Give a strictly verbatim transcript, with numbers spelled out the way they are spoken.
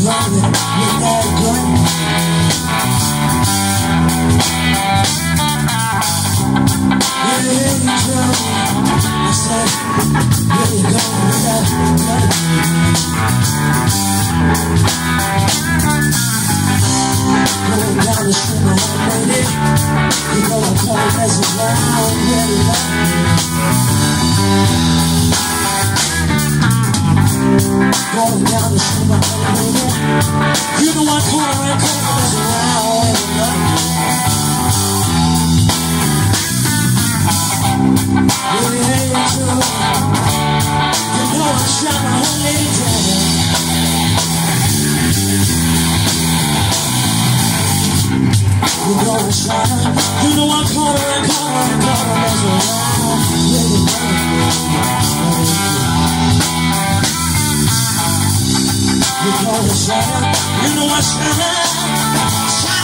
wrong with that gun? Yeah, yeah, you tell me. I said, where you going with that gun? Going down the street, my old lady. You know I'm coming as around, really love me. Going down the street, my old lady. You know I'm coming and coming as around, really love me. Really hate you too. You know I'm shot my old lady down. You know I'm trying, you know I'm calling and calling and calling as around, really loving me. You know I'm trying, you know I'm trying,